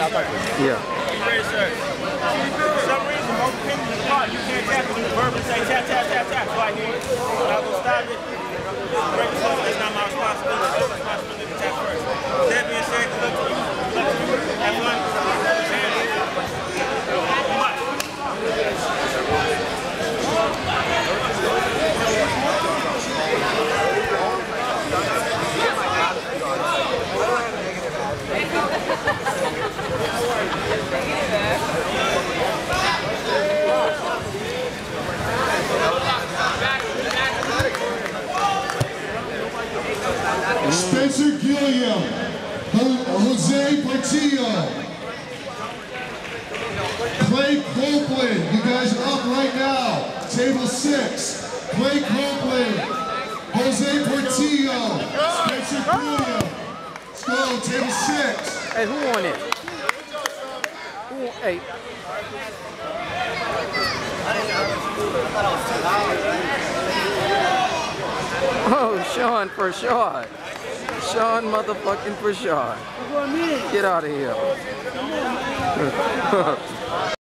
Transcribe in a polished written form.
Yeah. Ready, sir. For some reason, most people in the car, you can't tap it. You verbally say tap, tap, tap, tap. So I hear you. But I will stop it. Break the phone. It's not my responsibility. It's your responsibility to tap first. That being said, look to you. Look to you. Have fun. Spencer Gilliam, Jose Portillo, Clay Copeland, you guys are up right now. Table 6, Clay Copeland, Jose Portillo, Spencer Gilliam. Let's go, table 6. Hey, who won it? Who won? Hey. Oh, Sean for Sean. Sean motherfucking for Sean. Get out of here.